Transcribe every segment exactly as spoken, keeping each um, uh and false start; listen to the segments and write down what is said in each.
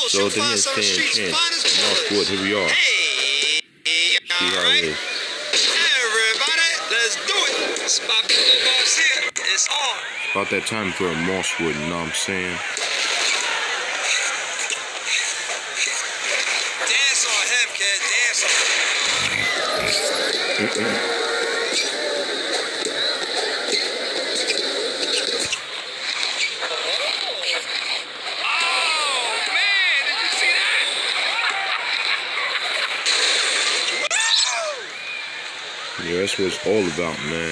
So then you stand chance. Mosswood, here we are. Hey, See how it is. Everybody, let's do it. It's my big boss here. It's on. About that time for a Mosswood, you know what I'm saying? Dance on him, kid. Dance on him. Mm-mm. Yeah, that's what it's all about, man.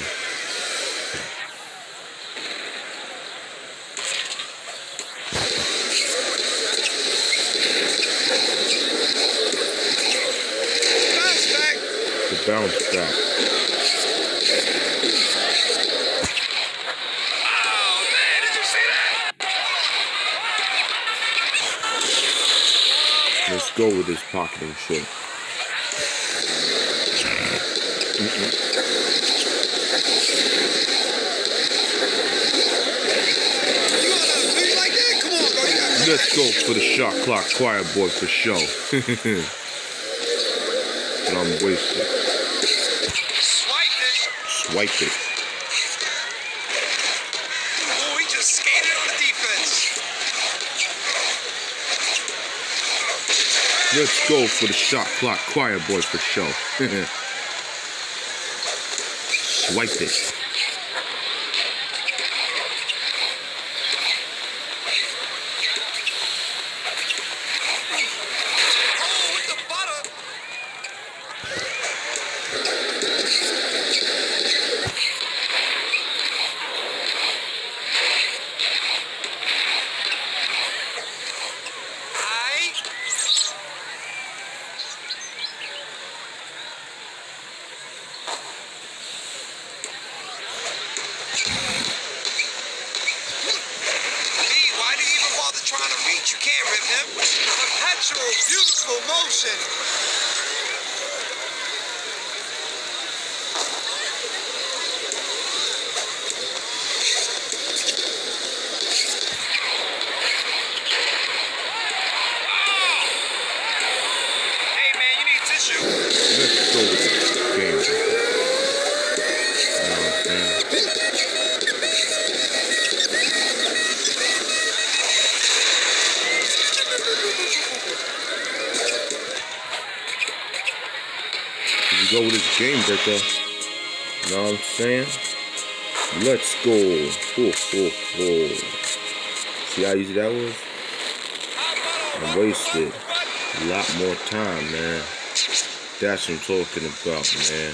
Bounce back. The bounce back. Oh, man, did you see that? Let's go with this pocketing shit. Mm-mm. Let's go for the shot clock choir boy for show. But I'm wasted. Swipe it. Swipe it. Oh, he just skated on the defense. Let's go for the shot clock choir boy for show. Swipe it. Trying to reach, you can't rip him. Perpetual, beautiful motion. Hey man, you need tissue. Let's go with this game. You know what I'm saying? You go with this game breaker. You know what I'm saying? Let's go. Oh, oh, oh. See how easy that was? I wasted a lot more time, man. That's what I'm talking about, man.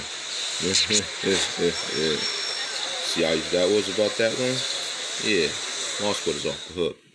See how easy that was about that one? Yeah. Mosswood is off the hook.